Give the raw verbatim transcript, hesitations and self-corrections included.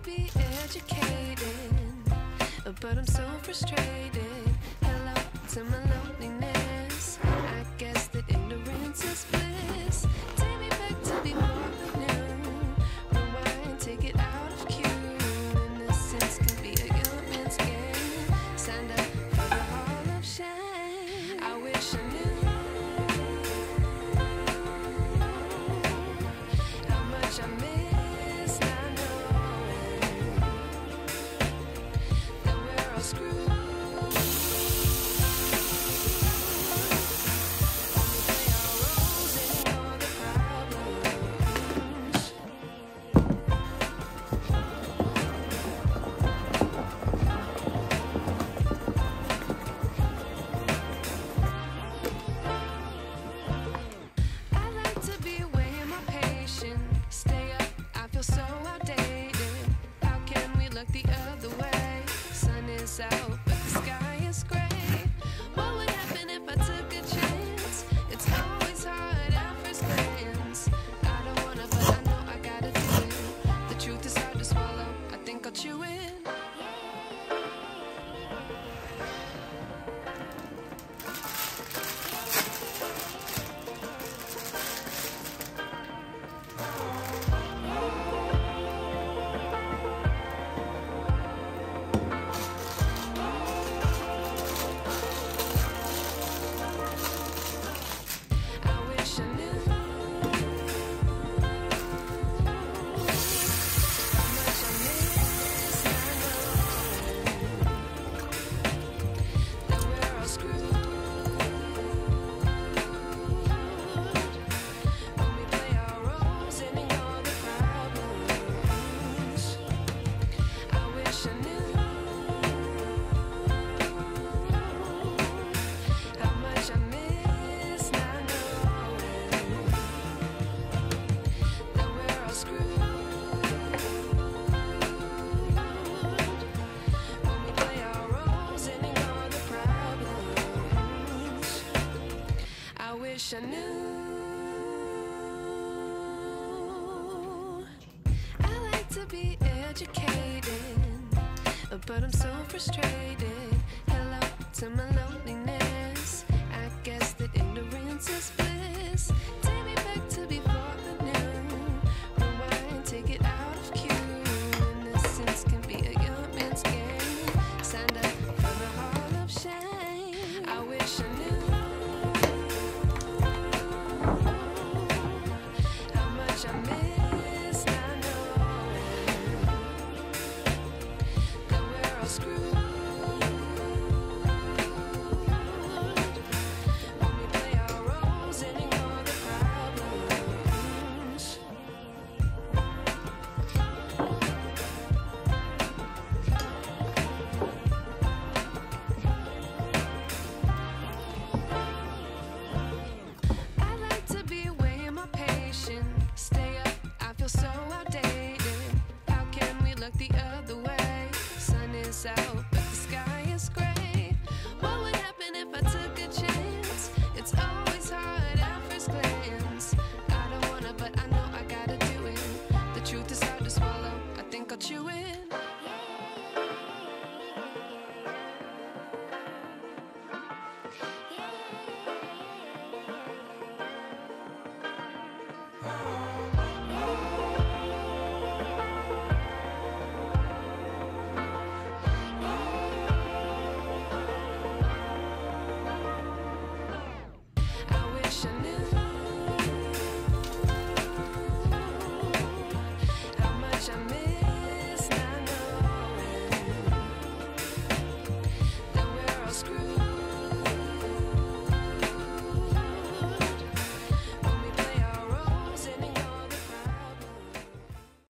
be educated, but I'm so frustrated. Hello to my loneliness. I guess that ignorance is bliss. Take me back to be more than new. Rewind, take it out of cue. Innocence can be a young man's game. Signed up for the hall of shame. I wish I knew how much I miss not knowing that we're all screwed. Stay up, I feel so outdated. How can we look the other way? Sun is out, but the sky is gray. What would happen if I took a chance? It's always hard at first glance. I don't wanna, but I know I gotta do it. The truth is hard to swallow, I think I'll chew it. I wish I knew. I like to be educated, but I'm so frustrated. Hello to my loneliness. I guess that ignorance is bliss. Take me back to before the new. Rewind, take it out of cue. Innocence can be a young man's game. Signed up for the hall of shame. I wish I knew how much I miss not knowing that we're all screwed. When we play our roles and ignore the problems. I like to be way more patient. Stay up, I feel so outdated. How can we look the other way? Sun is out, but the sky is gray. What would happen if I took a chance? It's always hard at first glance. I don't wanna, but I know I gotta do it. The truth is hard to swallow, I think I'll chew it.